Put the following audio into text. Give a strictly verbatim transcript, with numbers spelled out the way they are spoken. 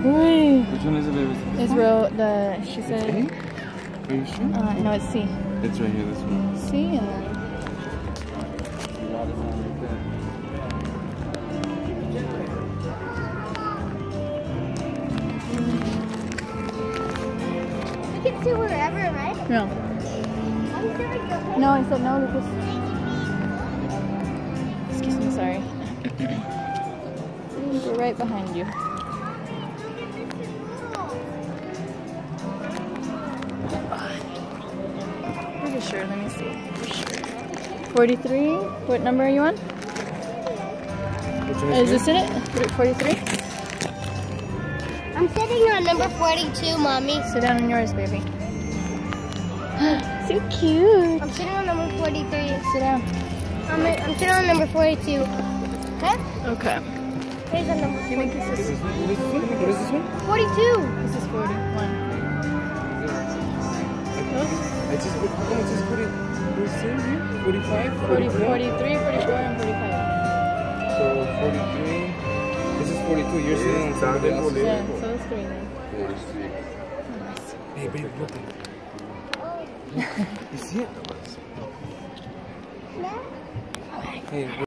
Uy. Which one is it, baby? It's real, the, she said. A? Are you sure? Uh, no, it's C. It's right here, this one. C and then. We can see wherever, right? No. No, I said no, Lucas. Excuse me, sorry. We're right behind you. Pretty sure, let me see. For sure. forty-three? What number are you on? Is this in it? forty-three? I'm sitting on number forty-two, Mommy. Sit down on yours, baby. So cute. I'm sitting on number forty-three. Sit down. I'm, I'm sitting on number forty-two. Okay? Okay. Here's the number. You think this is What is this one? What is this one? forty-two. This is forty-one. I just, how come it says forty? What's it here? forty-five? forty, forty-three, forty-four, and forty-five. So forty-three. This is forty-two. You're sitting on somebody else's. Yeah, so it's three then. Hey, baby, look. You see it? No? Hey.